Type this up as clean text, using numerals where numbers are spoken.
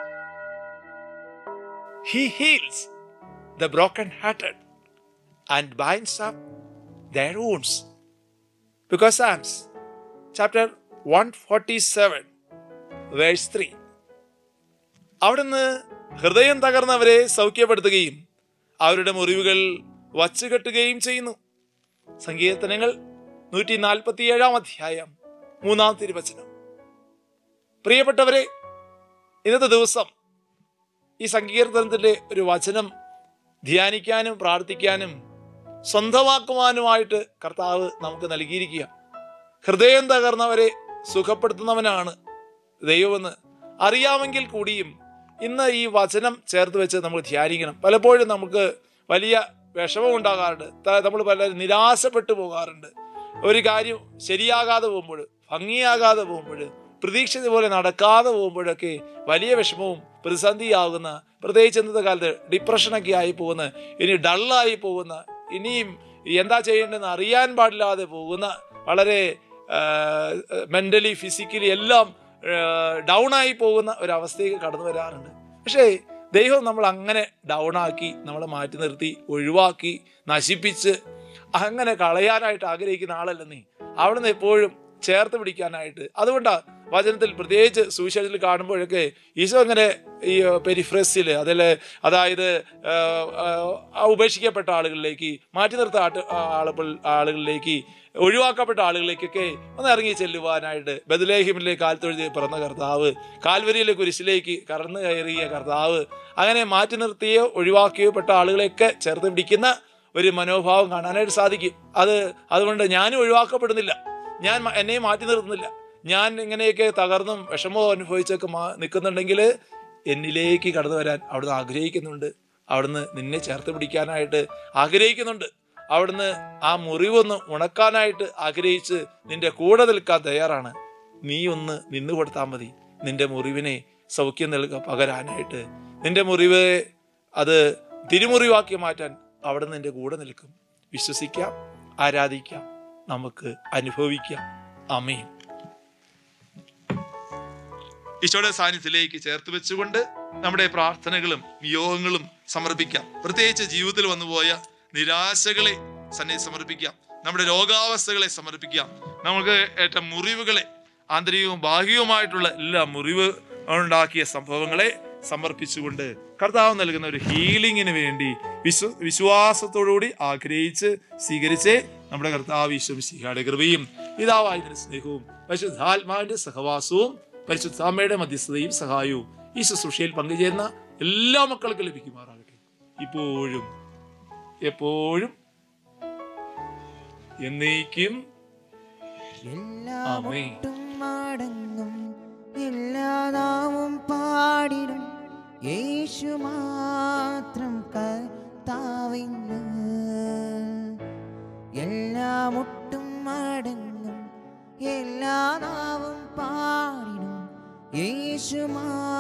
He heals the broken-hearted and binds up their wounds. Because Psalms chapter 147 verse 3. അവിടുന്ന് ഹൃദയം തകർന്നവരെ സൗഖ്യപ്പെടുത്തുകയും അവരുടെ മുറിവുകൾ വച്ചുകെട്ടുകയും ചെയ്യുന്നു. സങ്കീർത്തനങ്ങൾ 147 അധ്യായം 3 തിരുവചനം. പ്രിയപ്പെട്ടവരെ, ഇന്നത്തെ ദിവസം ഈ സങ്കീർത്തനത്തിൻ്റെ ഒരു വചനം ധ്യാനിക്കാനും പ്രാർത്ഥിക്കാനും സ്വന്തമാക്കുവാനുമായിട്ട് കർത്താവ് നമുക്ക് നൽകിയിരിക്കുക. ഹൃദയം തകർന്നവരെ സുഖപ്പെടുത്തുന്നവനാണ് ദൈവമെന്ന് അറിയാമെങ്കിൽ കൂടിയും ഇന്ന് ഈ വചനം ചേർത്ത് വെച്ച് നമ്മൾ ധ്യാനിക്കണം. പലപ്പോഴും നമുക്ക് വലിയ വിഷമം ഉണ്ടാകാറുണ്ട്, നമ്മൾ പലരും നിരാശപ്പെട്ടു പോകാറുണ്ട്. ഒരു കാര്യം ശരിയാകാതെ പോകുമ്പോൾ, ഭംഗിയാകാതെ പോകുമ്പോൾ, പ്രതീക്ഷിച്ച പോലെ നടക്കാതെ പോകുമ്പോഴൊക്കെ വലിയ വിഷമവും പ്രതിസന്ധിയാകുന്ന, പ്രത്യേകിച്ച് ഇന്നത്തെ കാലത്ത് ഡിപ്രഷനൊക്കെ ആയി പോകുന്ന, ഇനി ഡള്ളായി പോകുന്ന, ഇനിയും എന്താ ചെയ്യേണ്ടതെന്ന് അറിയാൻ പാടില്ലാതെ പോകുന്ന, വളരെ മെൻ്റലി ഫിസിക്കലി എല്ലാം ഡൗണായി പോകുന്ന ഒരവസ്ഥയ്ക്ക് കടന്നു വരാറുണ്ട്. പക്ഷേ ദൈവം നമ്മൾ അങ്ങനെ ഡൗണാക്കി, നമ്മളെ മാറ്റി നിർത്തി, ഒഴിവാക്കി, നശിപ്പിച്ച് അങ്ങനെ കളയാനായിട്ട് ആഗ്രഹിക്കുന്ന ആളല്ല നീ. അവിടുന്ന് എപ്പോഴും ചേർത്ത് പിടിക്കാനായിട്ട്. അതുകൊണ്ടാണ് വചനത്തിൽ പ്രത്യേകിച്ച് സുവിശേഷത്തിൽ കാണുമ്പോഴൊക്കെ ഈശോ അങ്ങനെ ഈ പെരിഫ്രസിൽ അതായത് ഉപേക്ഷിക്കപ്പെട്ട ആളുകളിലേക്ക്, മാറ്റി നിർത്ത ആളുകളിലേക്ക്, ഒഴിവാക്കപ്പെട്ട ആളുകളിലേക്കൊക്കെ ഒന്ന് ഇറങ്ങി ചെല്ലുവാനായിട്ട് ബെത്ലഹേമിലെ കാൽത്തൊഴുതി പിറന്ന കർത്താവ്, കാൽവരിയിലെ കുരിശിലേക്ക് കടന്നു കയറിയ കർത്താവ്, അങ്ങനെ മാറ്റി നിർത്തിയോ ഒഴിവാക്കിയോ പെട്ട ആളുകളെയൊക്കെ ചേർത്ത് പിടിക്കുന്ന ഒരു മനോഭാവം കാണാനായിട്ട് സാധിക്കും. അതുകൊണ്ട് ഞാനും ഒഴിവാക്കപ്പെടുന്നില്ല, ഞാൻ എന്നെ മാറ്റി നിർത്തുന്നില്ല, ഞാൻ ഇങ്ങനെയൊക്കെ തകർന്നും വിഷമവും അനുഭവിച്ചൊക്കെ നിൽക്കുന്നുണ്ടെങ്കിൽ എന്നിലേക്ക് കടന്നു വരാൻ അവിടുന്ന് ആഗ്രഹിക്കുന്നുണ്ട്. അവിടുന്ന് നിന്നെ ചേർത്ത് പിടിക്കാനായിട്ട് ആഗ്രഹിക്കുന്നുണ്ട്. അവിടുന്ന് ആ മുറിവൊന്ന് ഉണക്കാനായിട്ട് ആഗ്രഹിച്ച് നിന്റെ കൂടെ നിൽക്കാൻ തയ്യാറാണ്. നീ ഒന്ന് നിന്നു കൊടുത്താൽ മതി, നിന്റെ മുറിവിനെ സൗഖ്യം പകരാനായിട്ട്. നിന്റെ മുറിവ് അത് തിരുമുറിവാക്കി മാറ്റാൻ അവിടുന്ന് നിന്റെ കൂടെ നിൽക്കും. വിശ്വസിക്കാം, ആരാധിക്കാം, നമുക്ക് അനുഭവിക്കാം. ആമേൻ. ഈശോയുടെ സാന്നിധ്യത്തിലേക്ക് ചേർത്ത് വെച്ചുകൊണ്ട് നമ്മുടെ പ്രാർത്ഥനകളും നിയോഗങ്ങളും സമർപ്പിക്കാം. പ്രത്യേകിച്ച് ജീവിതത്തിൽ വന്നുപോയ നിരാശകളെ സമർപ്പിക്കാം, നമ്മുടെ രോഗാവസ്ഥകളെ സമർപ്പിക്കാം, നമുക്ക് ഏറ്റ മുറിവുകളെ, ആന്തരികവും ബാഹ്യവുമായിട്ടുള്ള എല്ലാ മുറിവ് ഉണ്ടാക്കിയ സംഭവങ്ങളെ സമർപ്പിച്ചുകൊണ്ട് കർത്താവ് നൽകുന്ന ഒരു ഹീലിങ്ങിന് വേണ്ടി വിശ്വാസത്തോടുകൂടി ആഗ്രഹിച്ച് സ്വീകരിച്ച് നമ്മുടെ കർത്താവ് ഈശോ മിശിഹായുടെ കൃപയും പിതാവായ സ്നേഹവും പരിശുദ്ധാത്മാവിന്റെ സഹവാസവും പരിശുദ്ധാമ്മയുടെ മധ്യസ്ഥതയും സഹായവും ഈ ശുശ്രൂഷയിൽ പങ്കുചേരുന്ന എല്ലാ മക്കൾക്കും ലഭിക്കുമാറാകട്ടെ, ഇപ്പോഴും എപ്പോഴും എന്നേക്കും. ആമേൻ. എല്ലാ നാമം പാടിടും യേശു മാത്രം കർത്താവിന്. എല്ലാ മുട്ടും മടങ്ങും എല്ലാ നാമം പാടിടും യേശു മാത്രം